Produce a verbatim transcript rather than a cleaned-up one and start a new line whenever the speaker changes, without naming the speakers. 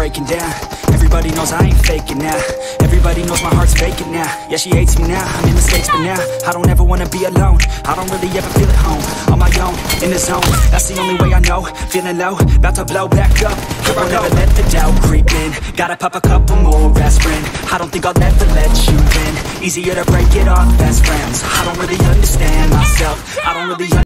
breaking down. Everybody knows I ain't faking now. Everybody knows my heart's vacant now. Yeah, she hates me now, I made mistakes but now I don't ever wanna be alone. I don't really ever feel at home. On my own, in the zone, that's the only way I know. Feeling low, about to blow back up. Here I never let the doubt creep in. Gotta pop a couple more aspirin. I don't think I'll ever let you in. Easier to break it off best friends. I don't really understand myself. I don't really